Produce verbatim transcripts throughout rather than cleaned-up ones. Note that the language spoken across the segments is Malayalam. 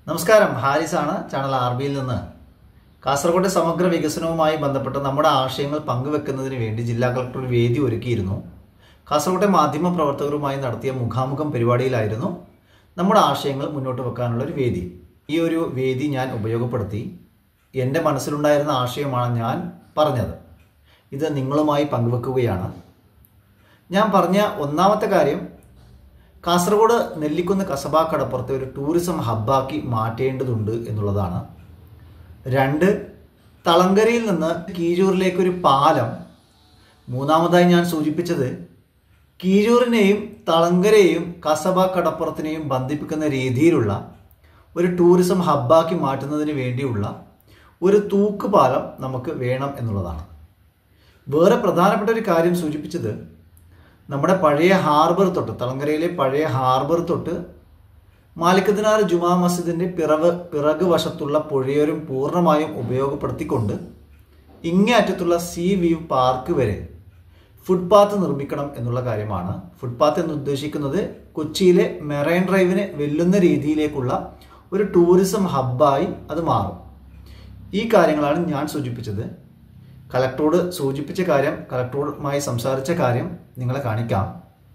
നമസ്കാരം, ഹാരിസാണ് ചാനൽ ആർ ബിയിൽ നിന്ന്. കാസർഗോഡ് സമഗ്ര വികസനവുമായി ബന്ധപ്പെട്ട് നമ്മുടെ ആശയങ്ങൾ പങ്കുവെക്കുന്നതിന് വേണ്ടി ജില്ലാ കളക്ടർ ഒരു വേദി ഒരുക്കിയിരുന്നു. കാസർഗോട്ടെ മാധ്യമ പ്രവർത്തകരുമായി നടത്തിയ മുഖാമുഖം പരിപാടിയിലായിരുന്നു നമ്മുടെ ആശയങ്ങൾ മുന്നോട്ട് വെക്കാനുള്ള ഒരു വേദി. ഈ ഒരു വേദി ഞാൻ ഉപയോഗപ്പെടുത്തി എൻ്റെ മനസ്സിലുണ്ടായിരുന്ന ആശയമാണ് ഞാൻ പറഞ്ഞത്. ഇത് നിങ്ങളുമായി പങ്കുവെക്കുകയാണ്. ഞാൻ പറഞ്ഞ ഒന്നാമത്തെ കാര്യം, കാസർഗോഡ് നെല്ലിക്കുന്ന് കസബ കടപ്പുറത്തെ ഒരു ടൂറിസം ഹബ്ബാക്കി മാറ്റേണ്ടതുണ്ട് എന്നുള്ളതാണ്. രണ്ട്, തളങ്കരയിൽ നിന്ന് കീഴൂരിലേക്കൊരു പാലം. മൂന്നാമതായി ഞാൻ സൂചിപ്പിച്ചത്, കീഴൂരിനെയും തളങ്കരയെയും കസബ കടപ്പുറത്തിനെയും ബന്ധിപ്പിക്കുന്ന രീതിയിലുള്ള ഒരു ടൂറിസം ഹബ്ബാക്കി മാറ്റുന്നതിന് വേണ്ടിയുള്ള ഒരു തൂക്കുപാലം നമുക്ക് വേണം എന്നുള്ളതാണ്. വേറെ പ്രധാനപ്പെട്ട ഒരു കാര്യം സൂചിപ്പിച്ചത്, നമ്മുടെ പഴയ ഹാർബർ തൊട്ട് തളങ്കരയിലെ പഴയ ഹാർബർ തൊട്ട് മാലിക് ജുമാ മസ്ജിദിൻ്റെ പിറവ് പിറകു വശത്തുള്ള പുഴയോരം പൂർണ്ണമായും ഉപയോഗപ്പെടുത്തിക്കൊണ്ട് ഇങ്ങേ അറ്റത്തുള്ള സീ വ്യൂ പാർക്ക് വരെ ഫുട്പാത്ത് നിർമ്മിക്കണം എന്നുള്ള കാര്യമാണ്. ഫുട്പാത്ത് എന്ന് ഉദ്ദേശിക്കുന്നത് കൊച്ചിയിലെ മെറൈൻ ഡ്രൈവിനെ വെല്ലുന്ന രീതിയിലേക്കുള്ള ഒരു ടൂറിസം ഹബ്ബായി അത് മാറും. ഈ കാര്യങ്ങളാണ് ഞാൻ സൂചിപ്പിച്ചത്. കളക്ടറോട് സൂചിപ്പിച്ച കാര്യം, കളക്ടറുമായി സംസാരിച്ച കാര്യം നിങ്ങളെ കാണിക്കാം.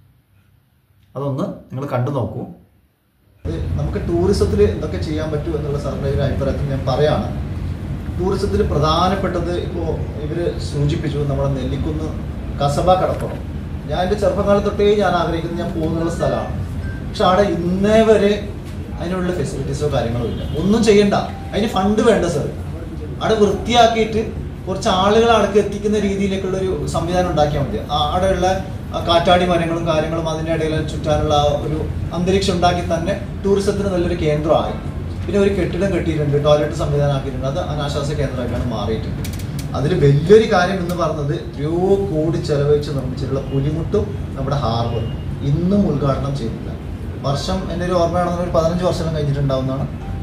അതൊന്ന് നിങ്ങൾ കണ്ടു നോക്കൂ. നമുക്ക് ടൂറിസത്തിൽ എന്തൊക്കെ ചെയ്യാൻ പറ്റൂ എന്നുള്ള സാറിൻ്റെ ഒരു അഭിപ്രായത്തിൽ ഞാൻ പറയാണ്. ടൂറിസത്തിൽ പ്രധാനപ്പെട്ടത് ഇപ്പോൾ ഇവർ സൂചിപ്പിച്ചു, നമ്മുടെ നെല്ലിക്കുന്ന് കസബ കടപ്പുറം. ഞാൻ എൻ്റെ ചെറുപ്പകാലം തൊട്ടേ ഞാൻ ആഗ്രഹിക്കുന്നത് ഞാൻ പോകുന്നുള്ള സ്ഥലമാണ്. പക്ഷെ അവിടെ ഇന്നേ വരെ അതിനുള്ള ഫെസിലിറ്റീസോ കാര്യങ്ങളോ ഇല്ല. ഒന്നും ചെയ്യണ്ട, അതിന് ഫണ്ട് വേണ്ട സാർ. അവിടെ വൃത്തിയാക്കിയിട്ട് കുറച്ച് ആളുകൾ അടക്കം എത്തിക്കുന്ന രീതിയിലേക്കുള്ള ഒരു സംവിധാനം ഉണ്ടാക്കിയാൽ മതി. അവിടെയുള്ള കാറ്റാടി മരങ്ങളും കാര്യങ്ങളും അതിൻ്റെ ഇടയിൽ ചുറ്റാനുള്ള ഒരു അന്തരീക്ഷം ഉണ്ടാക്കി തന്നെ ടൂറിസത്തിന് നല്ലൊരു കേന്ദ്രമായി. പിന്നെ ഒരു കെട്ടിടം കെട്ടിയിട്ടുണ്ട്, ടോയ്ലറ്റ് സംവിധാനം ആക്കിയിട്ടുണ്ട്. അത് അനാശാസ്യ കേന്ദ്രമായിട്ടാണ് മാറിയിട്ടുണ്ട്. അതിൽ വലിയൊരു കാര്യം എന്ന് പറഞ്ഞത്, എത്രയോ കോടി ചെലവഴിച്ച് നിർമ്മിച്ചിട്ടുള്ള പുലിമുട്ടും നമ്മുടെ ഹാർബർ ഇന്നും ഉദ്ഘാടനം ചെയ്തില്ല. വർഷം എൻ്റെ ഒരു ഓർമ്മയാണെന്ന് ഒരു പതിനഞ്ച് വർഷം കഴിഞ്ഞിട്ടുണ്ടാവുന്നതാണ്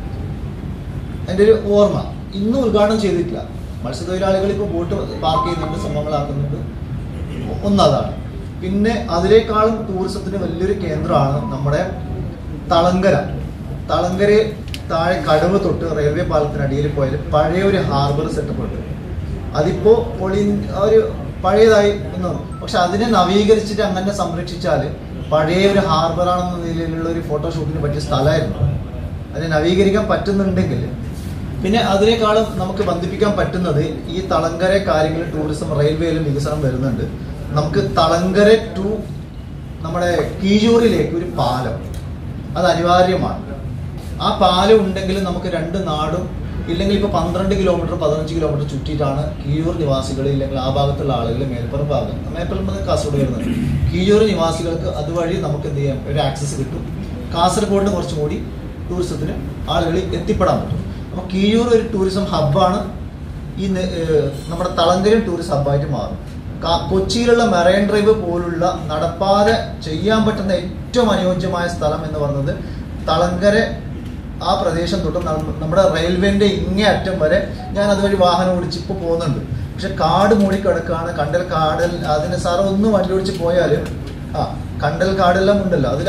എൻ്റെ ഒരു ഓർമ്മ. ഇന്നും ഉദ്ഘാടനം ചെയ്തിട്ടില്ല. മത്സ്യത്തൊഴിലാളികൾ ഇപ്പോൾ ബോട്ട് പാർക്ക് ചെയ്യുന്നുണ്ട്, സംഭവങ്ങളാക്കുന്നുണ്ട്. ഒന്നതാണ്. പിന്നെ അതിനേക്കാളും ടൂറിസത്തിന് വലിയൊരു കേന്ദ്രമാണ് നമ്മുടെ തളങ്കര. തളങ്കര താഴെ കടവ് തൊട്ട് റെയിൽവേ പാലത്തിനടിയിൽ പോയാൽ പഴയ ഒരു ഹാർബർ സെറ്റപ്പ് ഉണ്ട്. അതിപ്പോൾ പൊളി ഒരു പഴയതായി ഒന്നും, പക്ഷെ അതിനെ നവീകരിച്ചിട്ട് അങ്ങനെ സംരക്ഷിച്ചാൽ പഴയ ഒരു ഹാർബറാണെന്ന നിലയിലുള്ള ഒരു ഫോട്ടോഷൂട്ടിന് പറ്റിയ സ്ഥലമായിരുന്നു. അതിനെ നവീകരിക്കാൻ പറ്റുന്നുണ്ടെങ്കിൽ, പിന്നെ അതിനേക്കാളും നമുക്ക് ബന്ധിപ്പിക്കാൻ പറ്റുന്നത് ഈ തളങ്കര കാര്യങ്ങൾ ടൂറിസം റെയിൽവേയിലും വികസനം വരുന്നുണ്ട്. നമുക്ക് തളങ്കര ടു നമ്മുടെ കീഴൂരിലേക്ക് ഒരു പാലം, അത് അനിവാര്യമാണ്. ആ പാലം ഉണ്ടെങ്കിൽ നമുക്ക് രണ്ട് നാടും, ഇല്ലെങ്കിൽ ഇപ്പോൾ പന്ത്രണ്ട് കിലോമീറ്റർ പതിനഞ്ച് കിലോമീറ്റർ ചുറ്റിയിട്ടാണ് കീഴൂർ നിവാസികൾ, ഇല്ലെങ്കിൽ ആ ഭാഗത്തുള്ള ആളുകൾ മേൽപ്പുറം ഭാഗം, മേൽപ്പുറം കാസർഗോഡ് വരുന്നത്. കീഴൂർ നിവാസികൾക്ക് അതുവഴി നമുക്ക് എന്ത് ചെയ്യാം, ഒരു ആക്സസ് കിട്ടും. കാസർഗോഡിന് കുറച്ചും കൂടി ടൂറിസത്തിന് ആളുകളിൽ എത്തിപ്പെടാൻ പറ്റും. അപ്പോൾ കീഴൂർ ഒരു ടൂറിസം ഹബ്ബാണ്. ഈ നമ്മുടെ തളങ്കര ടൂറിസം ഹബ്ബായിട്ട് മാറും. കൊച്ചിയിലുള്ള മെറൈൻ ഡ്രൈവ് പോലുള്ള നടപ്പാതെ ചെയ്യാൻ പറ്റുന്ന ഏറ്റവും അനുയോജ്യമായ സ്ഥലം എന്ന് പറയുന്നത് തളങ്കര ആ പ്രദേശം തൊട്ട് നമ്മുടെ റെയിൽവേൻ്റെ ഇങ്ങേ അറ്റം വരെ ഞാൻ അതുവഴി വാഹനം ഓടിച്ച് ഇപ്പോൾ പോകുന്നുണ്ട്. പക്ഷെ കാട് മൂടിക്കിടക്കാണ്. കണ്ടൽ കാടൽ അതിന് സാറ് ഒന്ന് വണ്ടി ഓടിച്ച് പോയാൽ ആ കണ്ടൽ കാടെല്ലാം ഉണ്ടല്ലോ, അതിൽ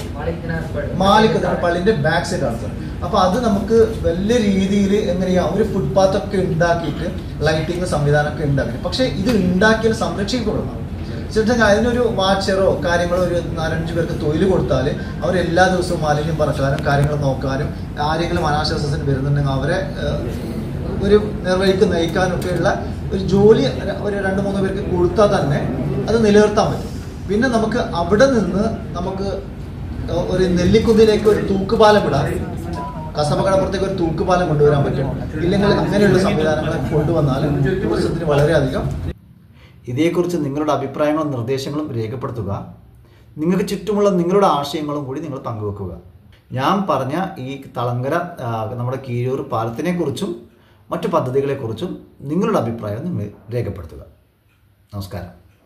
മാലിക് പള്ളിൻ്റെ ബാക്ക് സൈഡാണ് സാർ. അപ്പോൾ അത് നമുക്ക് വലിയ രീതിയിൽ എങ്ങനെയാ ഒരു ഫുട്പാത്ത് ഒക്കെ ഉണ്ടാക്കിയിട്ട് ലൈറ്റിംഗ് സംവിധാനമൊക്കെ ഉണ്ടാക്കി. പക്ഷേ ഇത് ഉണ്ടാക്കിയാൽ സംരക്ഷിക്കപ്പെടണം. ചേട്ടാ അതിനൊരു വാച്ചറോ കാര്യങ്ങളോ ഒരു നാലഞ്ച് പേർക്ക് തൊഴിൽ കൊടുത്താൽ അവർ എല്ലാ ദിവസവും മാലിന്യം പറക്കാനും കാര്യങ്ങൾ നോക്കാനും ആരെങ്കിലും അനാശാസ്യത്തിന് വരുന്നുണ്ടെങ്കിൽ അവരെ ഒരു നിർവഹിക്ക് നയിക്കാനൊക്കെയുള്ള ഒരു ജോലി ഒരു രണ്ട് മൂന്ന് പേർക്ക് കൊടുത്താൽ തന്നെ അത് നിലനിർത്താൻ പറ്റും. പിന്നെ നമുക്ക് അവിടെ നിന്ന് നമുക്ക് ഒരു നെല്ലിക്കുന്നിലേക്ക് ഒരു തൂക്കുപാലം ഇടാൻ, കസബ കടപ്പുറത്തേക്ക് ഒരു തൂക്കുപാലം കൊണ്ടുവരാൻ പറ്റും. ഇല്ലെങ്കിൽ അങ്ങനെയുള്ള സംവിധാനങ്ങൾ കൊണ്ടുവന്നാൽ ടൂറിസത്തിന് വളരെയധികം. ഇതേക്കുറിച്ച് നിങ്ങളുടെ അഭിപ്രായങ്ങളും നിർദ്ദേശങ്ങളും രേഖപ്പെടുത്തുക. നിങ്ങൾക്ക് ചുറ്റുമുള്ള നിങ്ങളുടെ ആശയങ്ങളും കൂടി നിങ്ങൾ പങ്കുവെക്കുക. ഞാൻ പറഞ്ഞ ഈ തളങ്കര നമ്മുടെ കീഴൂർ പാലത്തിനെക്കുറിച്ചും മറ്റു പദ്ധതികളെക്കുറിച്ചും നിങ്ങളുടെ അഭിപ്രായം നിങ്ങൾ രേഖപ്പെടുത്തുക. നമസ്കാരം.